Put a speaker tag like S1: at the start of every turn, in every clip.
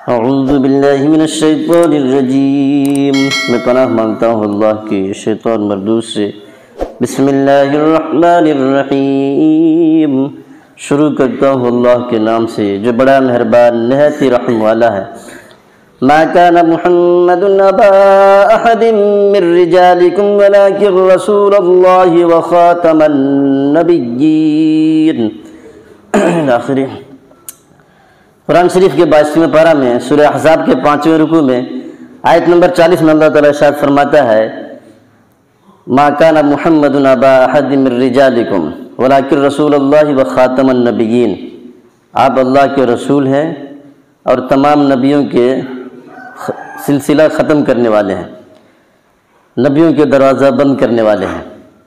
S1: اعوذ باللہ من الشیطان الرجیم، میں پناہ مانگتا ہوں اللہ کے شیطان مردود سے۔ بسم اللہ الرحمن الرحیم، شروع کرتا ہوں اللہ کے نام سے جو بڑا مہربان نہایت ہی رحم والا ہے۔ ما كان محمد ابا احد من رجالكم ولكن رسول الله وخاتم النبيين۔ آخری قرآن شریف کے 22ویں پارہ میں سورہ احزاب کے 5ویں رکوع میں آیت نمبر 40 میں اللہ تعالیٰ ارشاد فرماتا ہے، ما كان محمد ابا احد من رجالكم ولكن رسول الله وخاتم النبيين۔ آپ اللہ کے رسول ہیں اور تمام نبیوں کے سلسلہ ختم کرنے والے ہیں، نبیوں کے دروازہ بند کرنے والے ہیں۔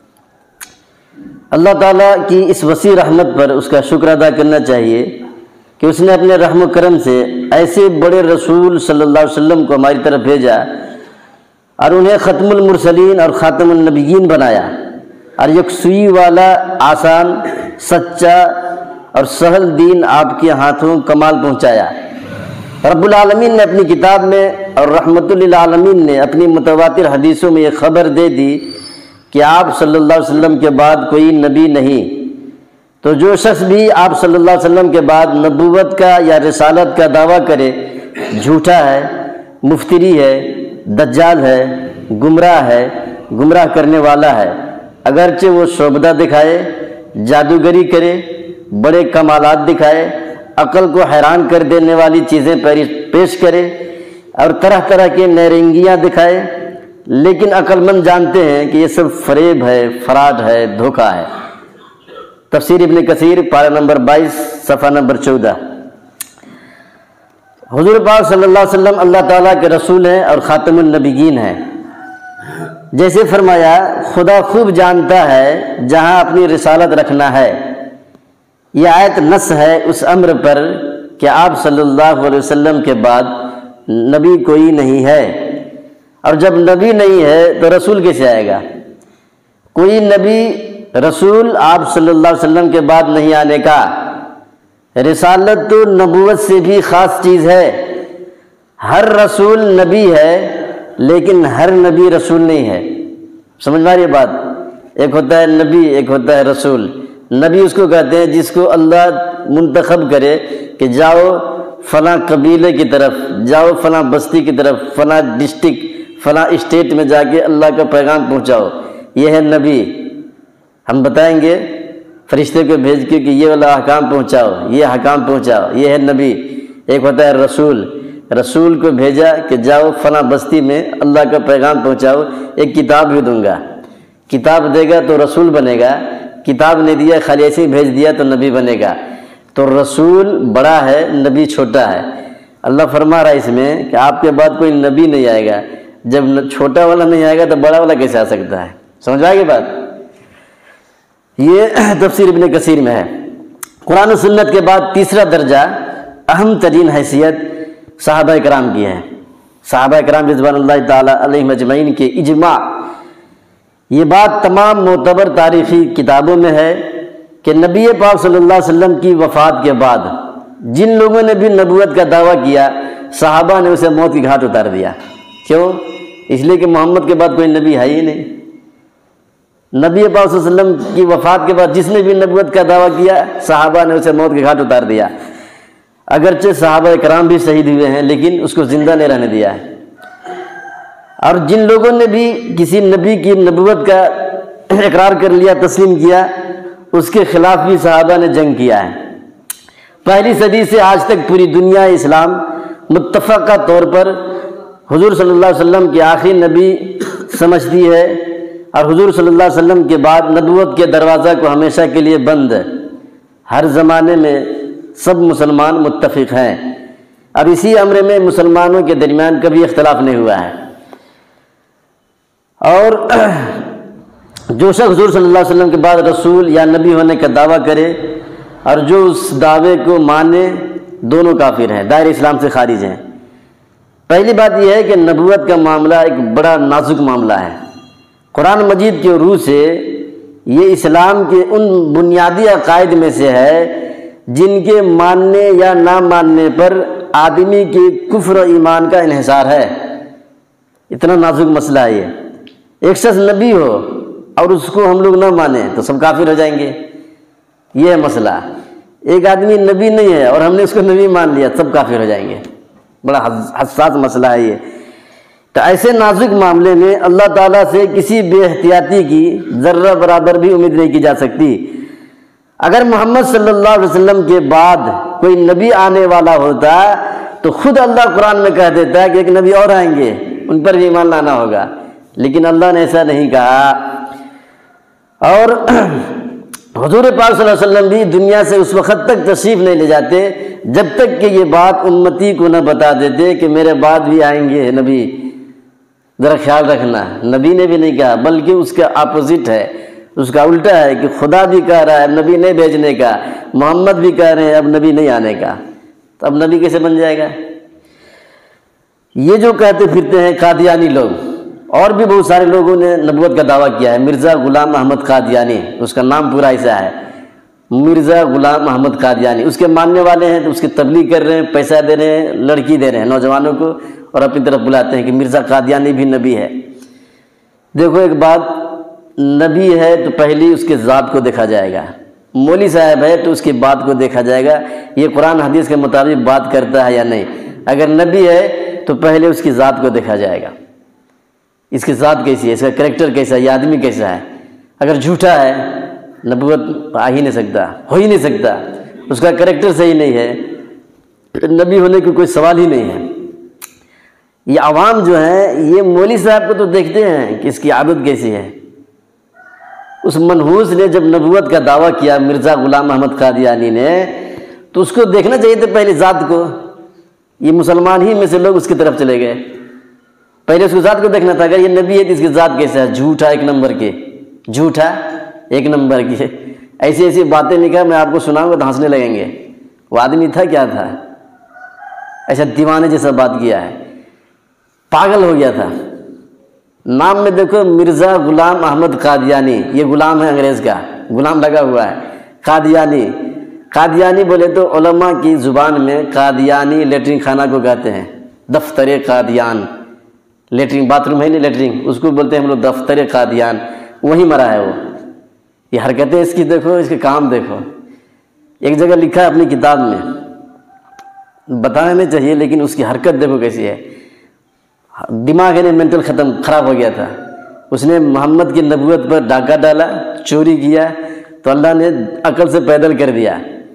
S1: اللہ تعالیٰ کی اس وسیع رحمت پر اس کا شکر ادا کرنا چاہیے کہ اس نے اپنے رحم و کرم سے ایسے بڑے رسول صلی اللہ علیہ وسلم کو ہماری طرف بھیجا اور انہیں ختم المرسلین اور خاتم النبیین بنایا، اور یکسوئی والا آسان، سچا اور سہل دین آپ کے ہاتھوں کمال پہنچایا۔ رب العالمین نے اپنی کتاب میں اور رحمت للعالمین نے اپنی متواتر حدیثوں میں یہ خبر دے دی کہ آپ صلی اللہ علیہ وسلم کے بعد کوئی نبی نہیں۔ تو جو شخص بھی آپ صلی اللہ علیہ وسلم کے بعد نبوت کا یا رسالت کا دعویٰ کرے، جھوٹا ہے، مفتری ہے، دجال ہے، گمراہ کرنے والا ہے، اگرچہ وہ شعبدہ دکھائے، جادوگری کرے، بڑے کمالات دکھائے، عقل کو حیران کر دینے والی چیزیں پیش کرے اور طرح طرح کے نیرنگیاں دکھائے، لیکن عقل مند جانتے ہیں کہ یہ سب فریب ہے، فراڈ ہے، دھوکہ ہے۔ تفسیر ابن کثیر پارہ نمبر 22 صفحہ نمبر 14۔ حضور پاک صلی اللہ علیہ وسلم اللہ تعالیٰ کے رسول ہیں اور خاتم النبیین ہیں۔ جیسے فرمایا، خدا خوب جانتا ہے جہاں اپنی رسالت رکھنا ہے۔ یہ آیت نص ہے اس امر پر کہ آپ صلی اللہ علیہ وسلم کے بعد نبی کوئی نہیں ہے، اور جب نبی نہیں ہے تو رسول کیسے آئے گا؟ کوئی نبی رسول آپ صلی اللہ علیہ وسلم کے بعد نہیں آنے کا۔ رسالت تو نبوت سے بھی خاص چیز ہے۔ ہر رسول نبی ہے لیکن ہر نبی رسول نہیں ہے۔ سمجھ میں آ رہی ہے بات؟ ایک ہوتا ہے نبی، ایک ہوتا ہے رسول۔ نبی اس کو کہتے ہیں جس کو اللہ منتخب کرے کہ جاؤ فلاں قبیلے کی طرف، جاؤ فلاں بستی کی طرف، فلاں ڈسٹرکٹ، فلاں اسٹیٹ میں جا کے اللہ کا پیغام پہنچاؤ، یہ ہے نبی۔ ہم بتائیں گے فرشتے کو بھیج کے کہ یہ والا احکام پہنچاؤ، یہ احکام پہنچاؤ، یہ ہے نبی۔ ایک ہوتا ہے رسول، رسول کو بھیجا کہ جاؤ فلاں بستی میں اللہ کا پیغام پہنچاؤ، ایک کتاب بھی دوں گا۔ کتاب دے گا تو رسول بنے گا، کتاب نہیں دیا خالی ایسے ہی بھیج دیا تو نبی بنے گا۔ تو رسول بڑا ہے، نبی چھوٹا ہے۔ اللہ فرما رہا ہے اس میں کہ آپ کے بعد کوئی نبی نہیں آئے گا۔ جب چھوٹا والا نہیں آئے گا تو بڑا والا کیسے آ سکتا ہے؟ سمجھ آئے گی بات؟ یہ تفسیر ابن کثیر میں ہے۔ قرآن و سنت کے بعد تیسرا درجہ، اہم ترین حیثیت صحابہ کرام کی ہے۔ صحابہ کرام رضوان اللہ تعالیٰ علیہم اجمعین کے اجماع، یہ بات تمام معتبر تاریخی کتابوں میں ہے کہ نبی پاک صلی اللہ علیہ وسلم کی وفات کے بعد جن لوگوں نے بھی نبوت کا دعویٰ کیا، صحابہ نے اسے موت کی گھاٹ اتار دیا۔ کیوں؟ اس لیے کہ محمد کے بعد کوئی نبی ہے ہی نہیں۔ نبی پاک صلی اللہ علیہ وسلم کی وفات کے بعد جس نے بھی نبوت کا دعویٰ کیا، صحابہ نے اسے موت کے گھاٹ اتار دیا۔ اگرچہ صحابہ کرام بھی شہید ہوئے ہیں لیکن اس کو زندہ نہیں رہنے دیا ہے۔ اور جن لوگوں نے بھی کسی نبی کی نبوت کا اقرار کر لیا، تسلیم کیا، اس کے خلاف بھی صحابہ نے جنگ کیا ہے۔ پہلی صدی سے آج تک پوری دنیا اسلام متفقہ طور پر حضور صلی اللہ علیہ وسلم کے آخری نبی سمجھتی ہے، اور حضور صلی اللہ علیہ وسلم کے بعد نبوت کے دروازہ کو ہمیشہ کے لیے بند ہے۔ ہر زمانے میں سب مسلمان متفق ہیں، اب اسی امر میں مسلمانوں کے درمیان کبھی اختلاف نہیں ہوا ہے۔ اور جو شخص حضور صلی اللہ علیہ وسلم کے بعد رسول یا نبی ہونے کا دعویٰ کرے اور جو اس دعوے کو مانے، دونوں کافر ہیں، دائرہ اسلام سے خارج ہیں۔ پہلی بات یہ ہے کہ نبوت کا معاملہ ایک بڑا نازک معاملہ ہے۔ قرآن مجید کے روح سے یہ اسلام کے ان بنیادی عقائد میں سے ہے جن کے ماننے یا نہ ماننے پر آدمی کے کفر و ایمان کا انحصار ہے۔ اتنا نازک مسئلہ ہے یہ۔ ایک شخص نبی ہو اور اس کو ہم لوگ نہ مانیں تو سب کافر ہو جائیں گے، یہ ہے مسئلہ۔ ایک آدمی نبی نہیں ہے اور ہم نے اس کو نبی مان لیا، سب کافر ہو جائیں گے۔ بڑا حساس مسئلہ ہے یہ۔ تو ایسے نازک معاملے میں اللہ تعالیٰ سے کسی بے احتیاطی کی ذرہ برابر بھی امید نہیں کی جا سکتی۔ اگر محمد صلی اللہ علیہ وسلم کے بعد کوئی نبی آنے والا ہوتا تو خود اللہ قرآن میں کہہ دیتا ہے کہ ایک نبی اور آئیں گے، ان پر بھی ایمان لانا ہوگا، لیکن اللہ نے ایسا نہیں کہا۔ اور حضور پاک صلی اللہ علیہ وسلم بھی دنیا سے اس وقت تک تشریف نہیں لے جاتے جب تک کہ یہ بات امتی کو نہ بتا دیتے کہ میرے بعد بھی آئیں گے نبی، ذرا خیال رکھنا۔ نبی نے بھی نہیں کہا، بلکہ اس کا اپوزٹ ہے، اس کا الٹا ہے کہ خدا بھی کہہ رہا ہے اب نبی نہیں بھیجنے کا، محمد بھی کہہ رہے ہیں اب نبی نہیں آنے کا، تو اب نبی کیسے بن جائے گا؟ یہ جو کہتے پھرتے ہیں قادیانی لوگ، اور بھی بہت سارے لوگوں نے نبوت کا دعویٰ کیا ہے۔ مرزا غلام احمد قادیانی، اس کا نام پورا ایسا ہے، مرزا غلام احمد قادیانی۔ اس کے ماننے والے ہیں تو اس کی تبلیغ کر رہے ہیں، پیسہ دے رہے ہیں، لڑکی دے رہے ہیں نوجوانوں کو، اور اپنی طرف بلاتے ہیں کہ مرزا قادیانی بھی نبی ہے۔ دیکھو ایک بات، نبی ہے تو پہلی اس کے ذات کو دیکھا جائے گا، مولوی صاحب ہے تو اس کی بات کو دیکھا جائے گا، یہ قرآن حدیث کے مطابق بات کرتا ہے یا نہیں۔ اگر نبی ہے تو پہلے اس کی ذات کو دیکھا جائے گا، اس کی ذات کیسی ہے، اس کا کریکٹر کیسا ہے، یہ آدمی کیسا ہے۔ اگر جھوٹا ہے نبوت آ ہی نہیں سکتا، ہو ہی نہیں سکتا، اس کا کریکٹر صحیح نہیں ہے، نبی ہونے کی کوئی سوال ہی نہیں ہے۔ یہ عوام جو ہیں یہ مولوی صاحب کو تو دیکھتے ہیں کہ اس کی عادت کیسی ہے۔ اس منحوس نے جب نبوت کا دعویٰ کیا مرزا غلام احمد قادیانی نے، تو اس کو دیکھنا چاہیے تھا پہلے ذات کو۔ یہ مسلمان ہی میں سے لوگ اس کی طرف چلے گئے، پہلے اس کو ذات کو دیکھنا تھا۔ اگر یہ نبی ہے تو اس کی ذات کیسا ہے، جھوٹا ایک نمبر کے، جھوٹا ایک نمبر کی، ایسی ایسی باتیں نکال میں آپ کو سناؤں گا تو ہنسنے لگیں گے۔ وہ آدمی تھا کیا تھا، ایسا دیوانے جیسا بات کیا ہے، پاگل ہو گیا تھا۔ نام میں دیکھو مرزا غلام احمد قادیانی، یہ غلام ہے انگریز کا، غلام لگا ہوا ہے۔ قادیانی، قادیانی بولے تو علماء کی زبان میں قادیانی لیٹرین خانہ کو کہتے ہیں، دفتر قادیان، لیٹرین باتھ روم ہے نہیں لیٹرین، اس کو بولتے ہیں ہم لوگ دفتر قادیان، وہیں مرا ہے وہ۔ یہ حرکتیں اس کی دیکھو، اس کے کام دیکھو۔ ایک جگہ لکھا ہے اپنی کتاب میں، بتانا نہیں چاہیے لیکن اس کی حرکت دیکھو کیسی ہے۔ دماغ ہے مینٹل خراب ہو گیا تھا، اس نے محمد کی نبوت پر ڈاکہ ڈالا، چوری کیا، تو اللہ نے عقل سے پیدل کر دیا۔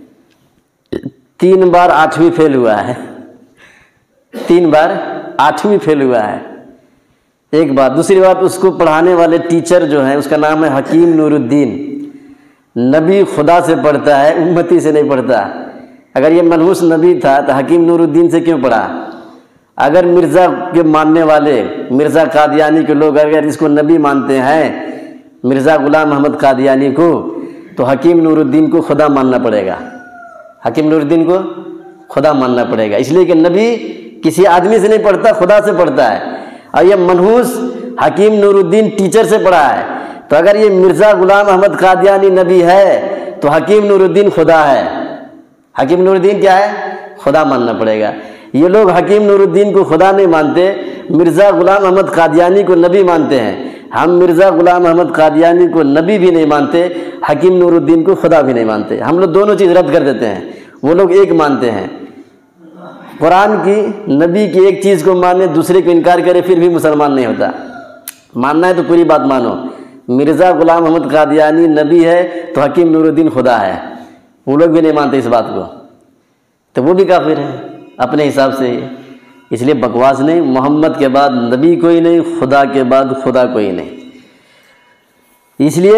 S1: 3 بار 8ویں فیل ہوا ہے، 3 بار 8ویں فیل ہوا ہے، ایک بات۔ دوسری بات، اس کو پڑھانے والے ٹیچر جو ہیں اس کا نام ہے حکیم نور الدین۔ نبی خدا سے پڑھتا ہے، امتی سے نہیں پڑھتا۔ اگر یہ منحوس نبی تھا تو حکیم نور الدین سے کیوں پڑھا؟ اگر مرزا کے ماننے والے، مرزا قادیانی کے لوگ اگر اس کو نبی مانتے ہیں، مرزا غلام احمد قادیانی کو، تو حکیم نور الدین کو خدا ماننا پڑے گا، حکیم نور الدین کو خدا ماننا پڑے گا، اس لیے کہ نبی کسی آدمی سے نہیں پڑھتا، خدا سے پڑھتا ہے۔ اور یہ منحوس حکیم نور الدین ٹیچر سے پڑھا ہے، تو اگر یہ مرزا غلام احمد قادیانی نبی ہے تو حکیم نور الدین خدا ہے۔ حکیم نور الدین کیا ہے؟ خدا ماننا پڑے گا۔ یہ لوگ حکیم نور الدین کو خدا نہیں مانتے، مرزا غلام احمد قادیانی کو نبی مانتے ہیں۔ ہم مرزا غلام احمد قادیانی کو نبی بھی نہیں مانتے، حکیم نور الدین کو خدا بھی نہیں مانتے، ہم لوگ دونوں چیز رد کر دیتے ہیں، وہ لوگ ایک مانتے ہیں۔ قرآن کی، نبی کی ایک چیز کو مانے، دوسرے کو انکار کرے، پھر بھی مسلمان نہیں ہوتا۔ ماننا ہے تو پوری بات مانو، مرزا غلام احمد قادیانی نبی ہے تو حکیم نور الدین خدا ہے، وہ لوگ بھی نہیں مانتے اس بات کو، تو وہ بھی کافر ہیں اپنے حساب سے ہی۔ اس لیے بکواس نہیں، محمد کے بعد نبی کوئی نہیں، خدا کے بعد خدا کوئی نہیں۔ اس لیے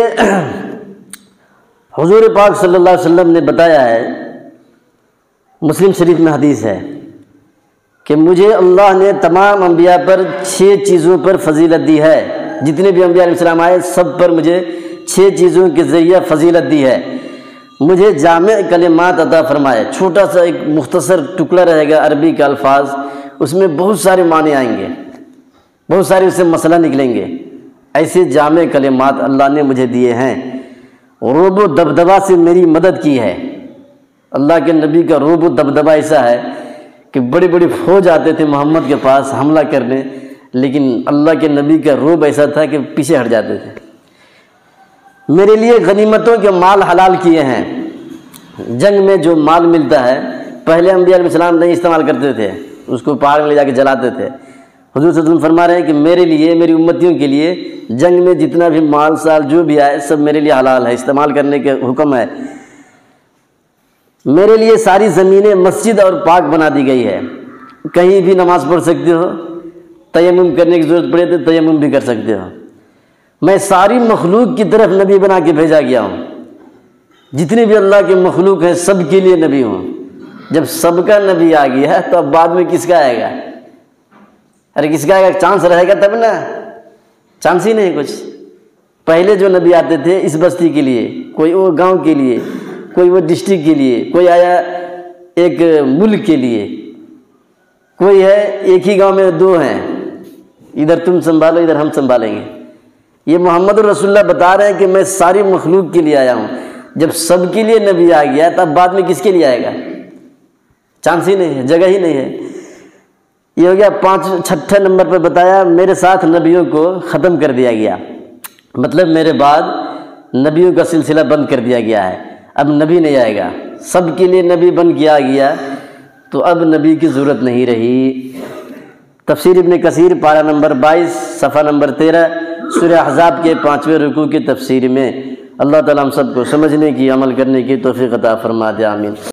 S1: حضور پاک صلی اللہ علیہ وسلم نے بتایا ہے، مسلم شریف میں حدیث ہے کہ مجھے اللہ نے تمام انبیاء پر 6 چیزوں پر فضیلت دی ہے، جتنے بھی انبیاء علیہ السلام آئے سب پر مجھے 6 چیزوں کے ذریعہ فضیلت دی ہے۔ مجھے جامع کلمات عطا فرمائے، چھوٹا سا ایک مختصر ٹکڑا رہے گا عربی کے الفاظ، اس میں بہت سارے معنی آئیں گے، بہت سارے اس سے مسئلہ نکلیں گے۔ ایسے جامع کلمات اللہ نے مجھے دیے ہیں، رعب و دبدبا سے میری مدد کی ہے، اللہ کے نبی کا رعب و دبدبہ ایسا ہے کہ بڑی بڑی فوج آتے تھے محمد کے پاس حملہ کرنے، لیکن اللہ کے نبی کا رعب ایسا تھا کہ پیچھے ہٹ جاتے تھے۔ میرے لیے غنیمتوں کے مال حلال کیے ہیں۔ جنگ میں جو مال ملتا ہے، پہلے انبیاء علیہ السلام نہیں استعمال کرتے تھے، اس کو پہاڑ میں لے جا کے جلاتے تھے۔ حضور صلی اللہ علیہ وسلم فرما رہے ہیں کہ میرے لیے، میری امتیوں کے لیے جنگ میں جتنا بھی مال سال جو بھی آئے سب میرے لیے حلال ہے، استعمال کرنے کے حکم ہے۔ میرے لیے ساری زمینیں مسجد اور پاک بنا دی گئی ہے، کہیں بھی نماز پڑھ سکتے ہو، تیمم کرنے کی ضرورت پڑے تو تیمم بھی کر سکتے ہو۔ میں ساری مخلوق کی طرف نبی بنا کے بھیجا گیا ہوں، جتنی بھی اللہ کے مخلوق ہیں سب کے لیے نبی ہوں۔ جب سب کا نبی آ گیا ہے تو اب بعد میں کس کا آئے گا؟ ارے کس کا آئے گا؟ چانس رہے گا تب نا، چانس ہی نہیں کچھ۔ پہلے جو نبی آتے تھے اس بستی کے لیے، کوئی وہ گاؤں کے لیے، کوئی وہ ڈسٹرکٹ کے لیے، کوئی آیا ایک ملک کے لیے، کوئی ہے ایک ہی گاؤں میں دو ہیں، ادھر تم سنبھالو ادھر ہم سنبھالیں گے۔ یہ محمد الرسول اللہ بتا رہے ہیں کہ میں ساری مخلوق کے لیے آیا ہوں۔ جب سب کے لیے نبی آ گیا تب بعد میں کس کے لیے آئے گا؟ چانس ہی نہیں ہے، جگہ ہی نہیں ہے۔ یہ ہو گیا 6 نمبر پہ بتایا میرے ساتھ نبیوں کو ختم کر دیا گیا، مطلب میرے بعد نبیوں کا سلسلہ بند کر دیا گیا ہے، اب نبی نہیں آئے گا۔ سب کے لیے نبی بند کیا گیا تو اب نبی کی ضرورت نہیں رہی۔ تفسیر ابن کثیر پارہ نمبر 22 صفحہ نمبر 13 سورہ احزاب کے 5ویں رکوع کی تفسیر میں۔ اللہ تعالیٰ ہم سب کو سمجھنے کی، عمل کرنے کی توفیق عطا فرما دے، آمین۔